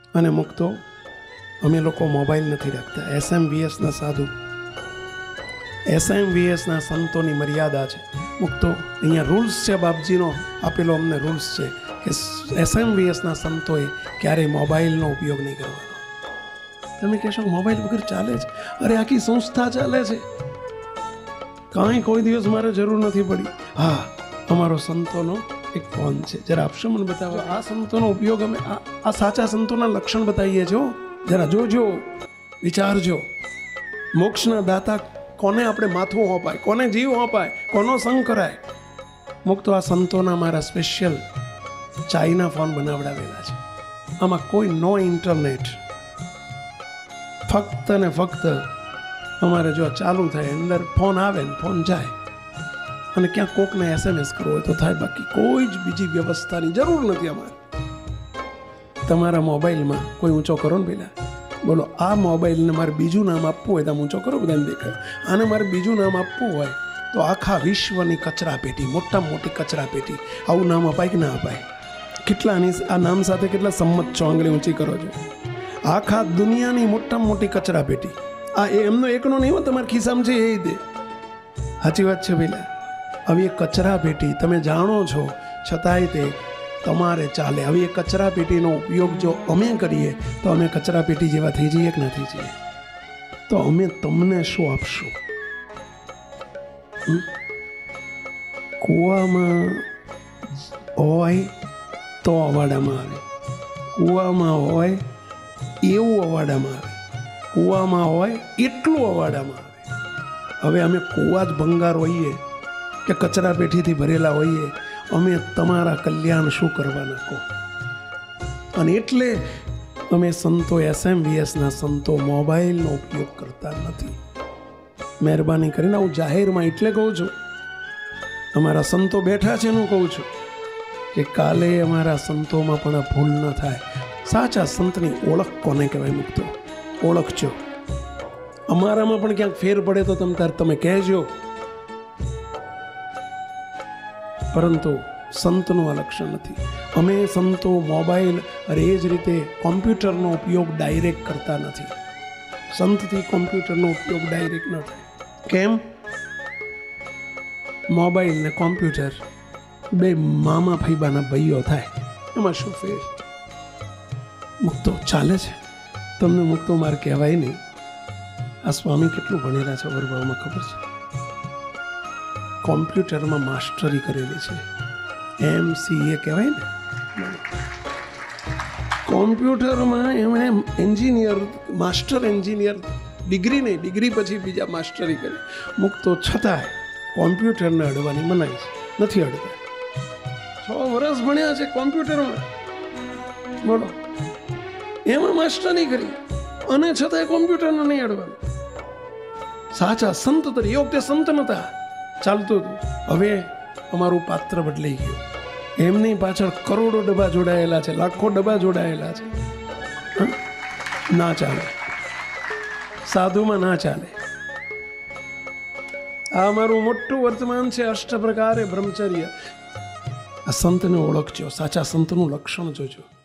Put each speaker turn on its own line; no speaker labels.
અને મુક્તો અમે લોકો મોબાઈલ નથી રાખતા. SMVSના સાધુ, SMVSના સંતોની મર્યાદા છે. મુક્તો અહીંયા રૂલ્સ છે, બાપજીનો આપેલો અમને રૂલ્સ છે કે SMVSના સંતોએ ક્યારેય મોબાઈલનો ઉપયોગ નહીં કરવાનો. તમે કહેશો મોબાઈલ વગર ચાલે છે? અરે આખી સંસ્થા ચાલે છે, કાંઈ કોઈ દિવસ મારે જરૂર નથી પડી. હા, અમારો સંતોનો એક ફોન છે, જરા આપશો મને બતાવો. આ સંતોનો ઉપયોગ અમે આ સાચા સંતોના લક્ષણ બતાવીએ છો. જરા જોજો, વિચારજો. મોક્ષના દાતા કોને આપણે માથું હોપાય, કોને જીવ હોપાય, કોનો સંગ કરાય. મુક્તો આ સંતોના મારા સ્પેશિયલ ચાઇના ફોન બનાવડાવેલા છે. આમાં કોઈ નો ઇન્ટરનેટ, ફક્ત ને ફક્ત અમારે જો ચાલુ થાય અંદર ફોન આવે ને ફોન જાય, અને ક્યાંક કોકને SMS કરવો હોય તો થાય, બાકી કોઈ જ બીજી વ્યવસ્થાની જરૂર નથી અમારે. તમારા મોબાઈલમાં કોઈ ઊંચો કરો ને પેલા, બોલો આ મોબાઈલને મારે બીજું નામ આપવું હોય તો ઊંચો કરો, બધાને દેખાય. આને મારે બીજું નામ આપવું હોય તો આખા વિશ્વની કચરા પેટી, મોટામાં મોટી કચરા પેટી, આવું નામ અપાય કે ના અપાય? કેટલાની આ નામ સાથે કેટલા સંમત છો? આંગળી ઊંચી કરો છો. આખા દુનિયાની મોટામાં મોટી કચરા પેટી. આ એમનો એકનો નહીં હોય, તમારા ખિસ્સામાં છે એ દે. સાચી વાત છે પેલા. આવી એક કચરા પેટી તમે જાણો છો, છતાંય તે તમારે ચાલે. આવી એક કચરા પેટીનો ઉપયોગ જો અમે કરીએ તો અમે કચરા પેટી જેવા થઈ જઈએ કે ના થઈ જઈએ? તો અમે તમને શું આપશું? કૂવામાં હોય તો અવાડામાં આવે, કૂવામાં હોય એવું અવાડામાં આવે, કૂવામાં હોય એટલું અવાડામાં આવે. હવે અમે કૂવા જ ભંગાર હોઈએ કે કચરા પેટીથી ભરેલા હોઈએ, અમે તમારા કલ્યાણ શું કરવાના કહો? અને એટલે અમે સંતો, SMVSના સંતો મોબાઈલનો ઉપયોગ કરતા નથી. મહેરબાની કરીને હું જાહેરમાં એટલે કહું છું, અમારા સંતો બેઠા છે એનું કહું છું કે કાલે અમારા સંતોમાં પણ આ ભૂલ ન થાય. સાચા સંતની ઓળખ કોને કહેવાય? મુક્તો ઓળખજો. અમારામાં પણ ક્યાંક ફેર પડે તો તમે કહેજો, પરંતુ સંતનું આ લક્ષણ નથી. અમે સંતો મોબાઈલ અને એ જ રીતે કોમ્પ્યુટરનો ઉપયોગ ડાયરેક્ટ કરતા નથી. સંતથી કોમ્પ્યુટરનો ઉપયોગ ડાયરેક્ટ ન થાય. કેમ? મોબાઈલ ને કોમ્પ્યુટર બે મામા ફૈબાના ભાઈઓ થાય, એમાં શું ફેર? મુક્તો ચાલે છે. તમને મુક્તો મારે કહેવાય નહીં. આ સ્વામી કેટલું ભણેલા છે વરભાવમાં ખબર છે? કોમ્પ્યુટરમાં માસ્ટરી કરેલી છે, MCA કહેવાય ને. કોમ્પ્યુટરમાં એમણે એન્જિનિયર, માસ્ટર એન્જિનિયર, ડિગ્રી નહીં, ડિગ્રી પછી બીજા માસ્ટરી કરી. મુક્તો છતાંય કોમ્પ્યુટરને અડવાની મનાઈ છે, નથી અડતા. 6 વર્ષ ભણ્યા છે કોમ્પ્યુટરમાં, બોલો, એમાં માસ્ટરી કરી અને છતાંય કોમ્પ્યુટરને નહીં અડવાનું. સાચા સંત તરીકે એ વખતે સંત નતા, ચાલતું હતું. હવે અમારું પાત્ર બદલાઈ ગયું. એમની પાછળ કરોડો ડબ્બા જોડાયેલા છે, લાખો ડબ્બા જોડાયેલા છે. ના ચાલે, સાધુમાં ના ચાલે. આ અમારું મોટું વર્તમાન છે, અષ્ટ પ્રકારે બ્રહ્મચર્ય. આ સંતને ઓળખજો, સાચા સંતનું લક્ષણ જોજો.